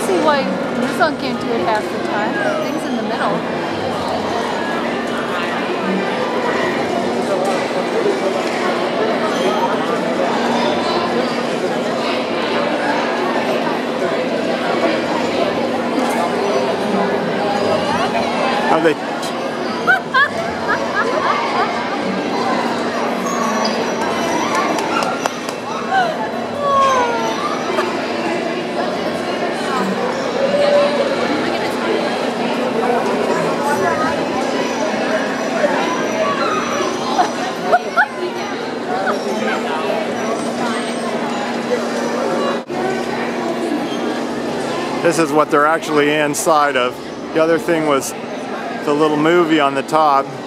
see why Nissan can't do it half the time. Things in the middle. Are they? This is what they're actually inside of. The other thing was the little movie on the top.